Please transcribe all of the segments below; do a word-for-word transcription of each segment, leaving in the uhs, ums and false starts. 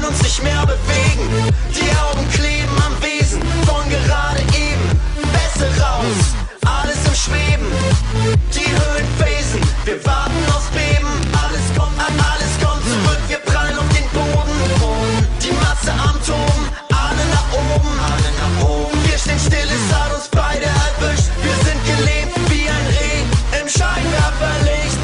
können uns nicht mehr bewegen. Die Augen kleben am Wesen von gerade eben. Bässe raus, alles im Schweben. Die Höhen phasen, wir warten aufs Beben. Alles kommt an, alles kommt zurück, wir prallen auf den Boden. Die Masse am Toben, alle nach oben, alle nach oben. Wir stehen still, es hat uns beide erwischt. Wir sind gelebt wie ein Reh im Scheinwerferlicht.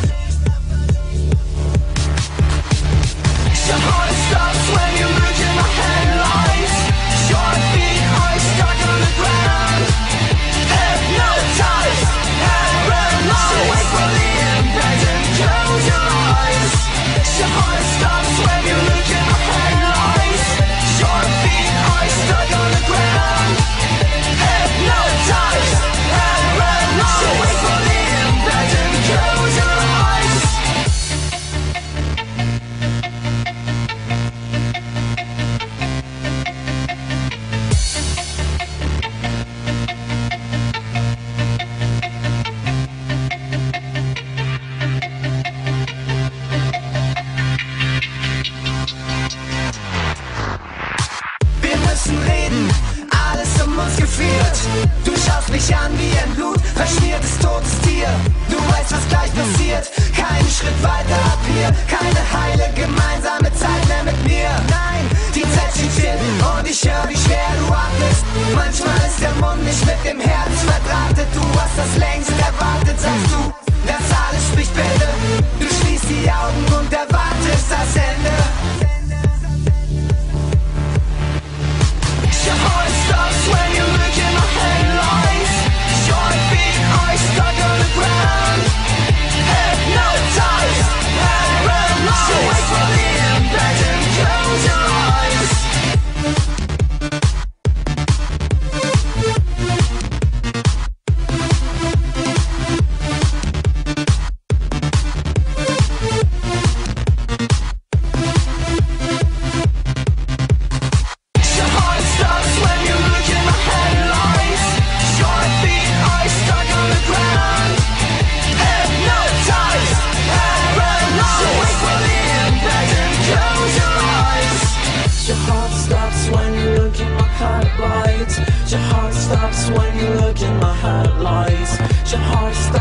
Your heart stops when you look in my headlights. Your feet are stuck on the ground. Hypnotized, paralyzed. So wait for the impact and close your eyes. Your heart stops when you look in my headlights. Your feet are stuck on the ground. Hypnotized, paralyzed. So wait for the impact and close your eyes. Wir müssen reden, alles um uns geführt. Du schaust mich an wie ein Blut, verschmiertes totes Tier. Du weißt, was gleich passiert, keinen Schritt weiter ab hier. Keine heile gemeinsame Zeit mehr mit mir. Nein, die Zeit steht still und ich höre, wie schwer du atmest. Manchmal ist der Mund nicht mit dem Herz verdrahtet. Du hast das längst erwartet, sagst du, das alles spricht Bände. Du schließt die Augen und erwartest das Ende. Your heart stops when you look in my headlights. Your feet are stuck on the ground. Hypnotized, paralyzed. So wait for the impact and close your eyes. Your heart stops when you look in my headlights. Your feet are stuck on the ground. Hypnotized, paralyzed. So wait for the impact and close your eyes. Your heart stops when you look in my headlights. Your heart stops when you look in my headlights. Your heart stops.